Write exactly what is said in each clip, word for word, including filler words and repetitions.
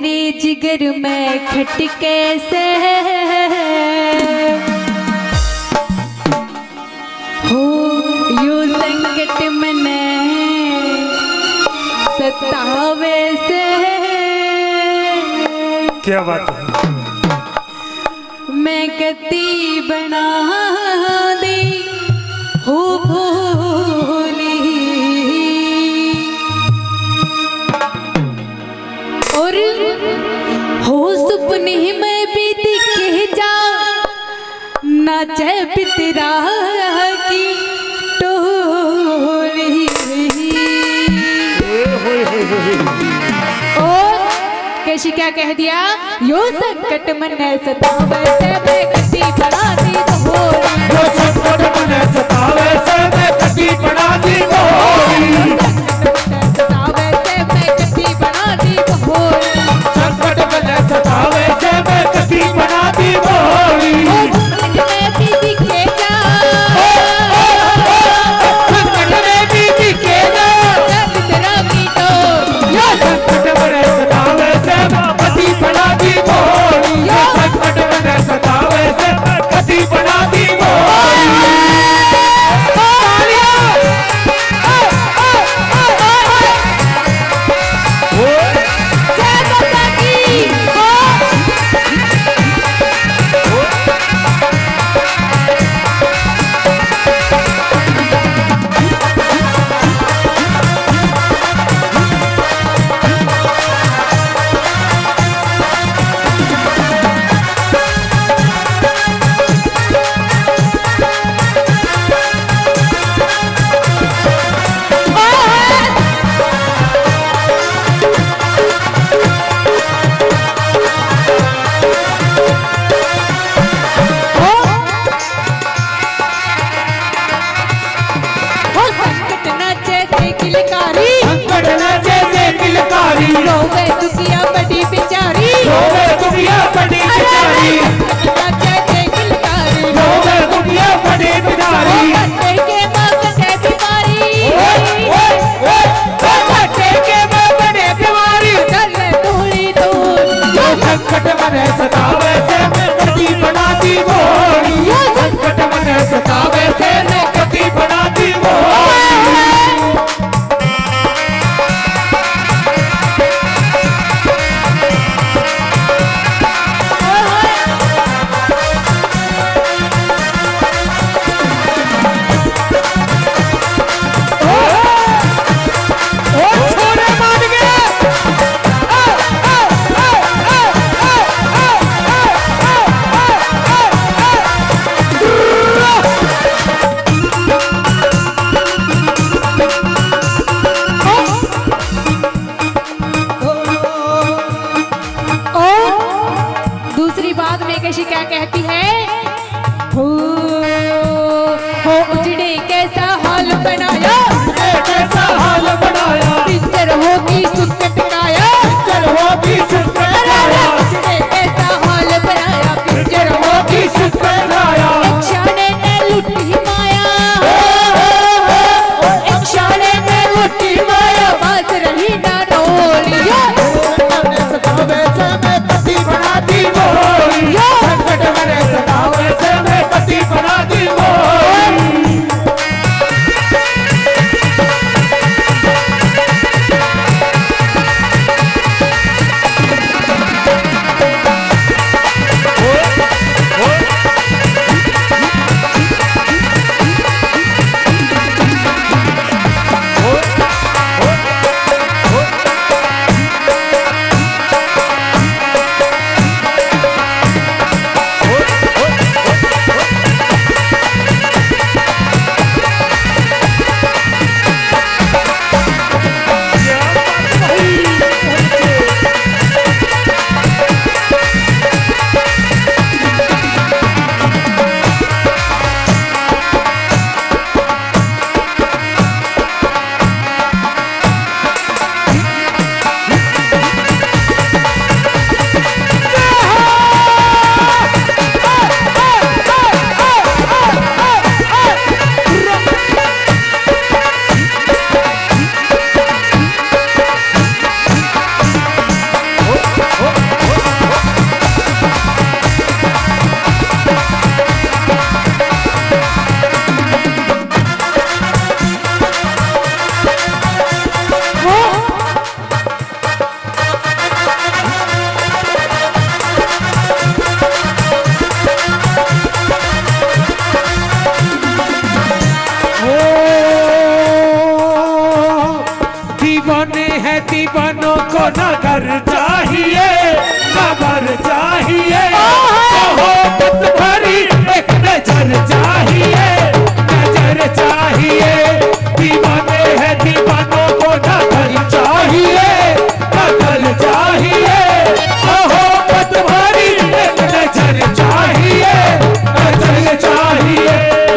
मेरे जिगर में खटके से हो यो संकट मने सतावे से। क्या बात है। मैं कती बना दी हो भोली और हो सुपने में भी दिखे जा नाचे पितरा की टोली। और कैसी क्या कह दिया, यो संकट मन सतावे से मैं कटी बना दी भोली। यो संकट मन सतावे से मैं कटी बना दी भोली। सतावे से मैं कटी बना दी भोली। संकट मन सतावे से मैं कटी बना दी भोली। में भी दिखे जा संकट में भी दिखे जा तेरा की टोली। यो संकट मन सतावे से मैं कटी बना दी भोली। यो संकट मन सतावे से मैं कटी बना दी भोली। दीवाने हैं दीवानों को न घर चाहिए न घर चाहिए, मोहब्बत भरी एक नजर चाहिए, नजर चाहिए। दीवाने हैं दीवानों को न घर चाहिए न घर चाहिए, मोहब्बत भरी एक नजर चाहिए, नजर चाहिए।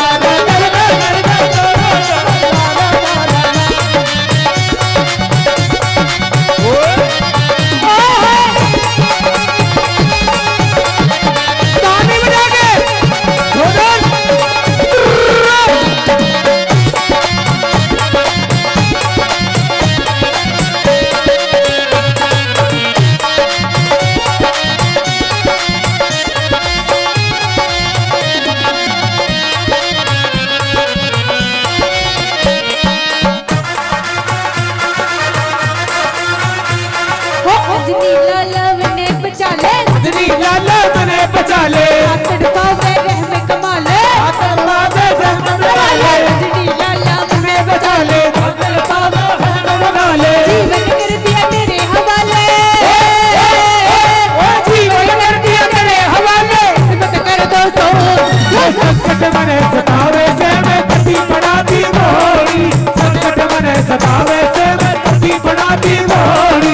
संकट मने सतावे से मैं कटी बनाती मोरी, संकट मने सतावे से मैं कटी बनाती मोरी।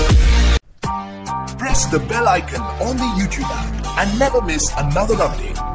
Press the bell icon on the YouTube app and never miss another update.